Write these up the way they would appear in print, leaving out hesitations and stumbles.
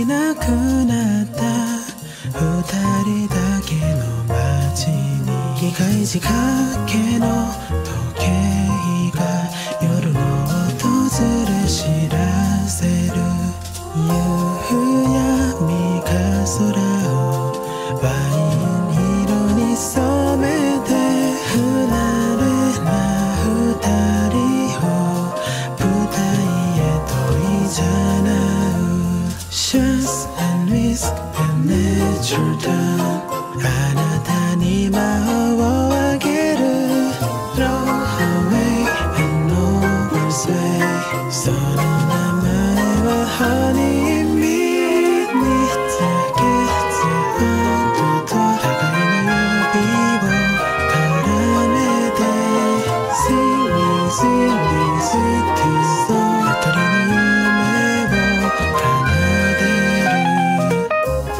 なくなった二人だけの街に機械仕掛けの時計が夜の訪れ知らせる夕闇が空をワイン色に染めて不慣れな二人を舞台へといざなう Chance and risk and nature done あなたに魔法をあげる Throw away and oversway その名前は Honey Midnight だけずっと互いの指を絡めて Sing me, sing me, sweet song 一人の夢を奏でる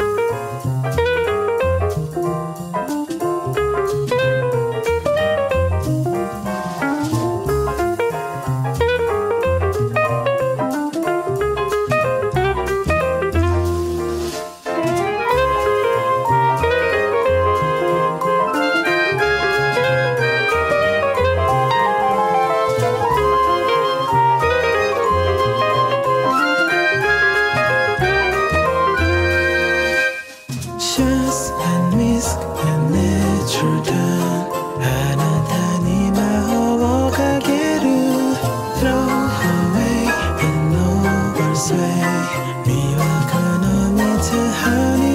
Chance and risk and nature done あなたに魔法をかける Throw away and oversway 魅惑の蜜 Honey